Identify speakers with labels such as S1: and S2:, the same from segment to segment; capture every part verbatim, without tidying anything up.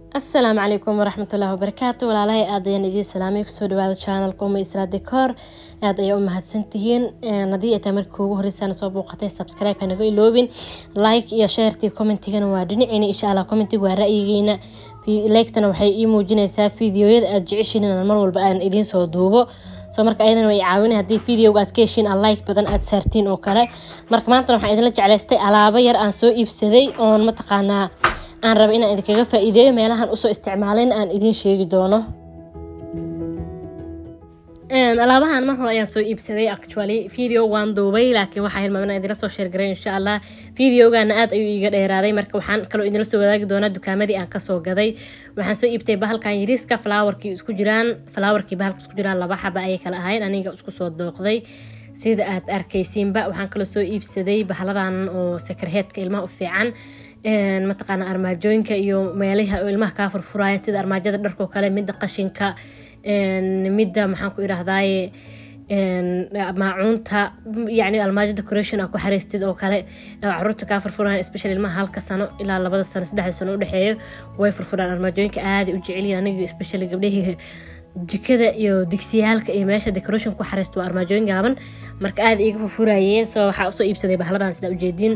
S1: السلام عليكم ورحمة الله وبركاته ولا أدين إدي سلامي كسود هذا channel كوم إسراد ديكور هذا يوم هتسنتين نضيء تمركو وهري سنة صوب قطع سبسكرايب هنقول لوبين لايك يا شير تي كومنت تيجي نوادني يعني إن شاء الله كومنت ورأيينا في لايك تنوحي إيمو جينا فيديو أرجعشين أنا المرة والبقى إدين صودوبه soo marka aydan way caawin hadii video-ga aad ka heshin like badan aad saartiin oo kale marka maanta waxaan idin la jeclaystay alaabo yar aan soo iibsaday oo ma taqaanaa aan rabo inaan idin kaga faa'iideeyo meelahan u soo isticmaalin aan idin sheegi doono een alaabahan mar hore ayaan soo iibsaday actually video waan duubay laakiin waxa hilmaamay idin la soo share garay insha Allah video-gaana aad ayuu iga dheeraaday marka waxaan kale idin la soo wadaagi doonaa dukaamadii aan ka soo gaday waxaan soo iibtay bahalkan yariiska flower-kii isku jiraan flower-kii bahalka isku jiraan laba xaba ay kala ahayn aniga isku soo dooqday sida aad arkaysiinba waxaan kale soo iibsaday bahaladan oo secret-ka ilmaha u fiican een ma taqaan armaajooyinka iyo meelaha ilmaha ka furfuraya sida armaajada dharka kale mid qashinka een midda maxaan ku iraahdaay een maacuunta yani armaajada decoration ku xariistid oo kale carruurta ka furfuraan especially ilmaha halka sano ilaa labada sano saddex sano u dhaxeeyo way furfuraan armaajooyinka aad u jecel yihiin aniga especially gabdhaha jikada iyo digsiyaalka iyo meesha decoration ku xariisto armaajooyin gaaban marka aad iiga furfurayeen soo waxa u soo iibsaday bahaladan sida u jeedin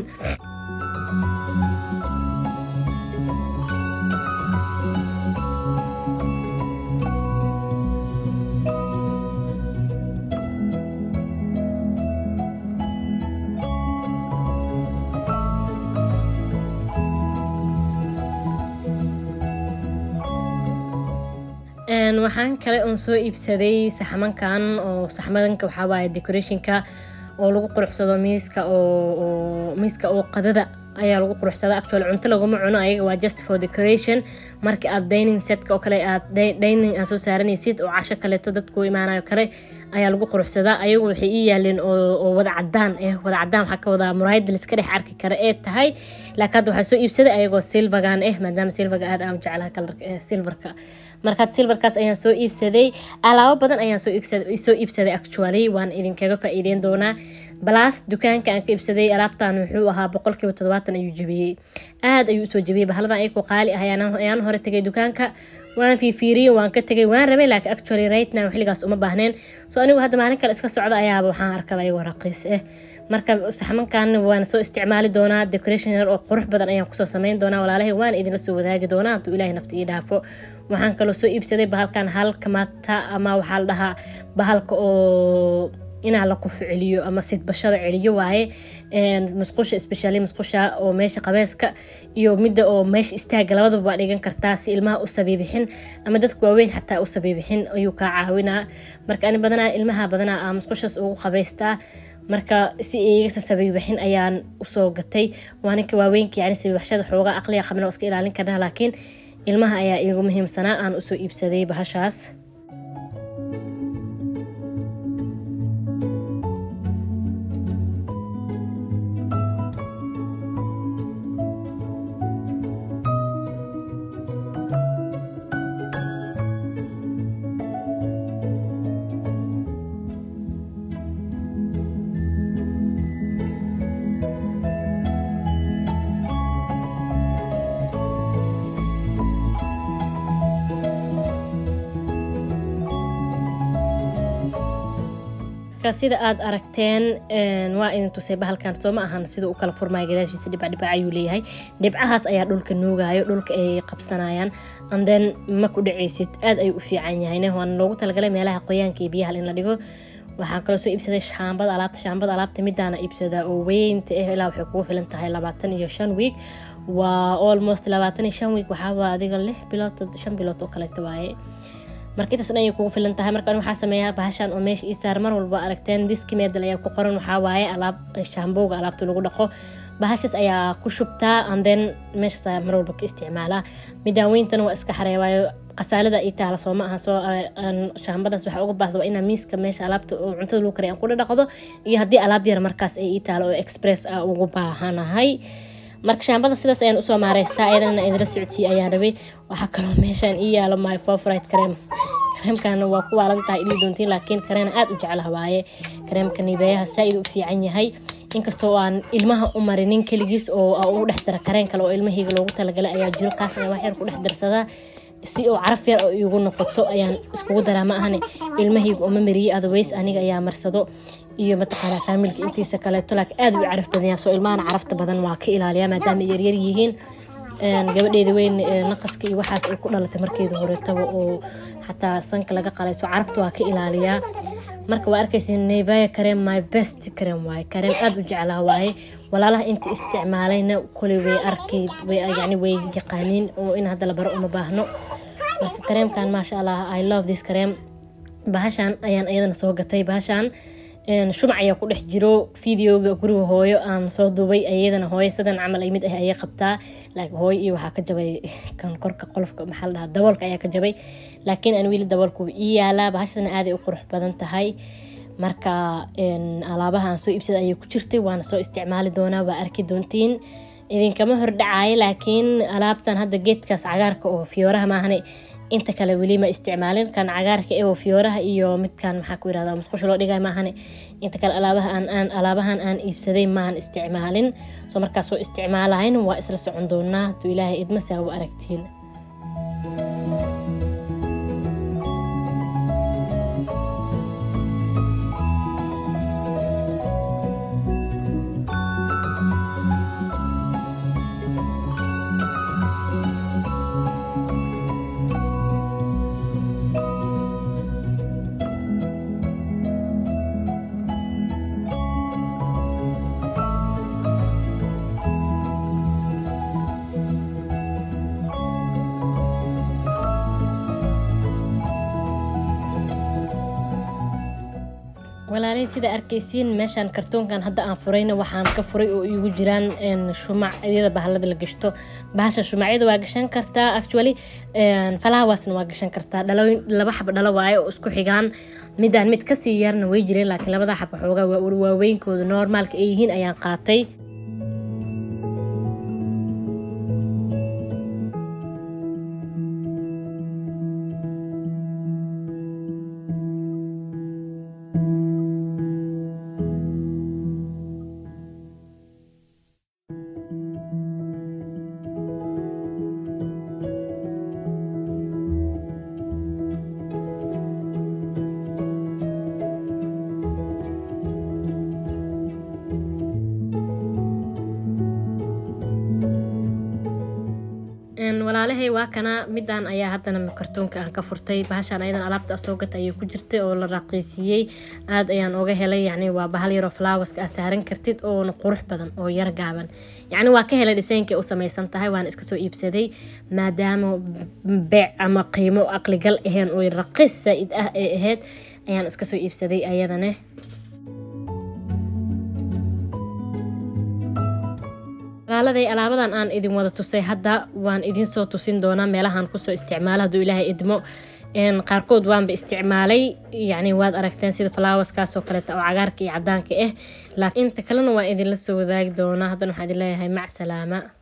S1: een waxaan kale oo soo iibsaday saxamankan oo saxamanka waxa waaye decorationka oo lagu quruxsado miiska oo miiska oo qadada ayaa lagu quruxsadaa actually cunto lagu ma cuno ayaga waa just for decoration marka aad dining set ka oo kale aad dining aan soo saaranaysid oo casho kale to dadku imaanayo kale ayaa lagu quruxsadaa ayagu waxay ii yaaleen oo wada cadaan eh wada cadaan waxa ka wada muraayad la iska dhex arki kara ee tahay laakiin waxa soo iibsaday ayagoo silvergan eh maadaama silverga aad aan jeclahay kalarka silverka markaad silverkaas ayaan soo iibsaday alaabo badan ayaan soo iibsaday soo iibsaday actually waan idin kaga faa'iideyn doonaa balaas dukaanka aan ka iibsaday alaabtan wuxuu ahaa boqolkiiba toddobaatan ayuu jabiyay aad ayuu soo jabiyay bahaladan ay ku qaali ah ayaan hore tagay dukaanka waan fiiriyay waan ka tagay waan rabay laakiin actually right now xiligaas uma baahneen soo anigu hadda maalin kale iska socdo ayaa waxaan arkay ayagoo raqiis ah marka saxamankan waan soo isticmaali doonaa decoration yar oo qurux badan ayaan ku soo sameyn doonaa walaalahay waan idin la soo wadaagi doonaa intuu ilaahay nafta ii dhaafo waxaan kale soo iibsaday bahalkan halka mata ama waxa la dhahaa bahalka oo inaa la qof celiyo ama sid bashada celiyo waaye een musqusha especially musqusha oo meesha qabeeska iyo midda oo meesha istaaga labadaba waa dhigan kartaa si ilmaha u sabiibixin ama dadku waaweyn xataa u sabiibixin ayuu ka caawinaa marka ani badanaa ilmaha badanaa musqushaas ugu qabeystaa marka si iiga sabiibixin ayaan u soo gatay waana ka waaweynka yani sabiibashada xooga aqliga qabna iska ilaalin karnaa laakiin ilmaha ayaa iigu muhiimsanaa aan u soo iibsaday bahashaas sida aad aragteen een waa in tusay bahalkan soo ma ahan sida uu kala furmay gadaashiisa dhibac dhibac ayuu leeyahay dhibcahaas ayaa dhulka nuugayo dhulka ay qabsanayaan and then ma ku dhacaysid aad ay u fiican yahay waan loogu talagalay meelaha qoyaanka iyo biyaha in la dhigo waxaan kala soo iibsaday shaambada alaabta shaambada alaabta midaana iibsada oo weynta eh ilaa waxay kugu filan tahay labaatan iyo shan week waa almost labaatan iyo shan week waxa waa adiga lix bilood shan bilood oo kale waaye markii taas ay kugu filan tahay marka waxa sameeyaa bahashan oo meesha ii saar mar walba aragteen diski meedal ayaa ku qoran waxa waaye alaab shaambowga alaabta lagu dhaqo bahashas ayaa ku shubtaa and then meesha mar walba ka isticmaalaa midaaweyntan waa iska xareewayo qasaalada ii taala soo ma aha soo shaambadaas waxa uga baahdo in miiska meesha alaabta oo cuntada lagu kariyo aan ku dhaqdo iyo hadii alaab yar markaas ay ii taalo oo express ah ugu baahanahay marka shaambada sidaas ayaan u soo maareystaa ayadana idin socodsiin ayaan rabay waxa kale oo meeshan ii yaalo my favorite cream creamkan waa ku waalad tahay idin doontiin laakiin kareena aad u jecelahay waaye creamka nibeeyaha saaid u fiican yahay inkastoo aan ilmaha u marinin kaligiis oo uu dhex dara kareen kale oo ilmahayga loogu talagalay ayaa jiro kaas ayaa wax yar ku dhex darsadaa si oo caraf yar oo igu noqoto ayaan iskugu daraa ma ahane ilmahayga uma mariyay otherwise aniga ayaa marsado iyo mataqaana familka intiisa kale tolaak aad u caraf badan soo ilmaha carafta badan waa ka ilaaliya maadaama yar yar yihiin een gabadheeda weyn naqaska iyo waxaas ay ku dhalatay markeeda hore tabo oo xataa sanka laga qalayso carafta waa ka ilaaliya marka waa arkaysiin Nivea cream my best cream waay cream aad u jeclaa waay walaalaha inta isticmaalayna kulli way arkay way yani way yaqaaniin oo in hadda la baro uma baahno marka creamkan ma sha Allah I love this cream bahashan ayaan ayadana soo gatay bahashan een shumac ayaa ku dhex jiro fiidiyoga guriga hooyo aan soo duubay ayadana hooyo sidan camal ay mid ah ay qabtaa laakiin hooyo iyo waxa ka jabay kan korka qolofka maxal dhaha daboolka ayaa ka jabay laakiin aan wili daboolku ii yaala bahashana aad ay u qurux badan tahay marka een alaabahan soo iibsada ayay ku jirtay waana soo isticmaali doonaa waa arki doontiin idinkama hor dhacay laakiin alaabtan hadda geedkaas cagaarka oo fiyooraha maahane inta kale wali ma isticmaalin kan cagaarka ee oo fiyooraha iyo midkan maxaa ku yiraahdaa musqusha loo dhigay maahane inta kale alaabaha aan aan alaabahan aan iibsaday ma aan isticmaalin soo markaas soo isticmaalahayn waa isla socon doonaa tu ilaahay idma saa u aragtiin walaalay sida arkaysiin meeshan kartoonkan hadda aan furayna waxaan ka furay oo igu jiraan een shumacyada bahalada la gashto bahasha shumacyada waa gashan kartaa actually een falaawasna waa gashan kartaa dhalooyin laba xab dhalo waaye oo isku xigaan midaan mid ka sii yarna way jireen laakiin labada xab xoogaa waa waaweynkooda normaalka ay yihiin ayaan qaatay walaalahay waa kana midaan ayaa hadana kartoonka aan ka furtay bahashan ayadan alaabta soo gatay ayay ku jirtay oo la raqiisiyay aad ayaan uga helay yani waa bahal yar oo flowers ka saaran kartid oo qurux badan oo yar gaaban yani waa ka helay design-ka u samaysan tahay waan iska soo iibsaday maadaama beec ama qiimo aqli gal ahaan oo raqiis said ah ee ahayd ayaan iska soo iibsaday ayadana walaaladay alaabadan aan idin wada tusay hadda waan idin soo tusin doonaa meelahan ku soo isticmaalo haduu ilaahay idmo een qaarkood waan ba isticmaalay yani waad aragteen sida flowers kaas oo kale oo cagaarka iyo cadaanka ah laakiin inta kalena waan idin la soo wadaagi doonaa haddana waxaan idin leeyahay mac salaama